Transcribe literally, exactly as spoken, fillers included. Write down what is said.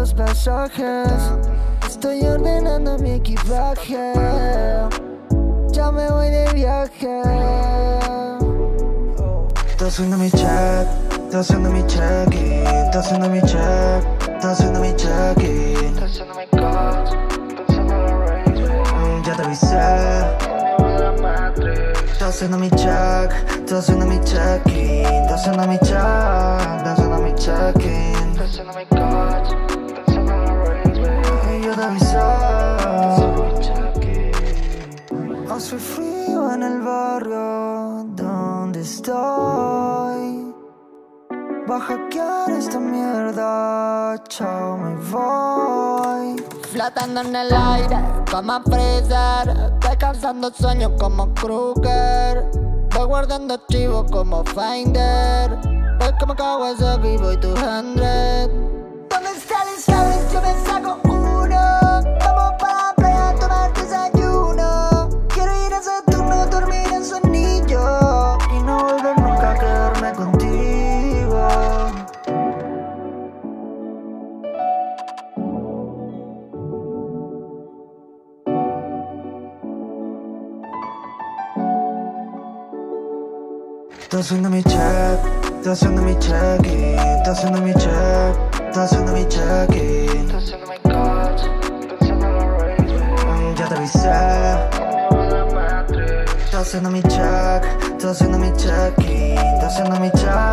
los pasajes. Estoy ordenando mi equipaje. Ya me voy de viaje. Estoy haciendo mi check, estoy haciendo mi check-in, estoy haciendo mi check, estoy haciendo mi check-in, Estoy haciendo mi cut, estoy haciendo la rave. ya te avisé. Estoy haciendo mi check, estoy haciendo mi check-in, estoy haciendo mi check, estoy haciendo mi check-in, Estoy haciendo mi cut, estoy haciendo la rave. yo te avisé. Hace frío en el barrio donde estoy. Va a hackear esta mierda, chao, me voy. Flotando en el aire, como a freezer. Descansando sueños como Kruger. Voy guardando archivos como Finder. Voy como Kawasaki, voy dos hundred. ¿Dónde están los cables? Yo me saco uno. Vamos pa' la playa a tomar desayuno. Quiero ir a Saturno, dormir en su anillo y no volver nunca a quedarme contigo. Estoy haciendo mi check, estoy haciendo mi check-in, estoy haciendo mi check, estoy haciendo mi check-in, Estoy haciendo mi cut, estoy haciendo la rave. ya te avisé. Estoy haciendo mi check, estoy haciendo mi check-in, estoy haciendo mi check.